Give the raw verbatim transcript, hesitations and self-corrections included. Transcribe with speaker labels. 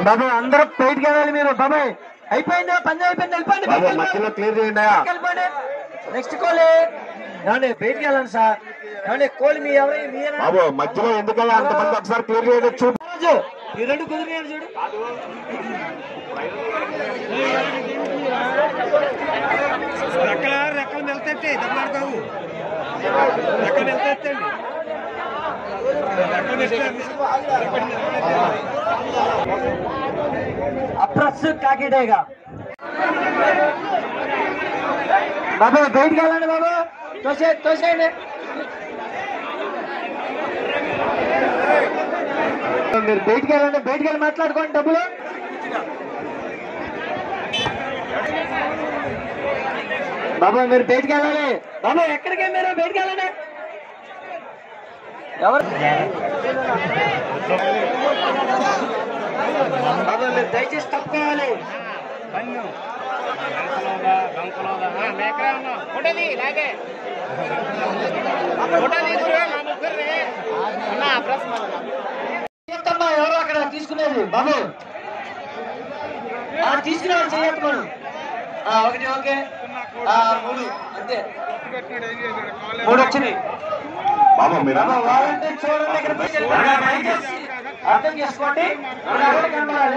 Speaker 1: బాబాయ్ అందరూ బయటికి వెళ్ళాలి మీరు. బాబాయ్ అయిపోయిందా పందెం అయిపోయింది, వెళ్ళిపోండి
Speaker 2: మధ్యలో క్లియర్ చేయండి.
Speaker 1: వెళ్ళిపోండి. నెక్స్ట్ కోలి ఏమండి బయటికి వెళ్ళండి సార్. ఏమండి కోలి మీ ఎవరు
Speaker 2: బాబు మధ్యలో ఎందుకయ్యా అంతమంది, ఒకసారి క్లియర్ చేయండి. చూడు
Speaker 1: ఈ రెండు కుదిరినాడు చూడు.
Speaker 3: రెక్కల రెక్కలు మెల్తెత్తి దెబ్బలాడతావు, రెక్కలు మెల్తెత్తండి.
Speaker 1: అప్రస్ కాకిడేగా బాబా బయటికి వెళ్ళండి. బాబా తోసే తోసేయండి. మీరు బయటికి వెళ్ళండి, బయటికి వెళ్ళి మాట్లాడుకోండి. డబ్బులు బాబా మీరు బయటికి వెళ్ళాలి. బాబా ఎక్కడికి మీరు బయటికి వెళ్ళండి. ఎవరు బాబా మీరు దయచేసి తప్పుకోవాలి. ఎవరు అక్కడ తీసుకునేది బాబు తీసుకునేవాళ్ళు చేయొద్దు మనం. ఒకటి ఓకే మూడు అంతే, మూడు వచ్చినాయి. వాళ్ళంటే చూడండి ఇక్కడ అర్థం చేసుకోండి. కనబడాలి.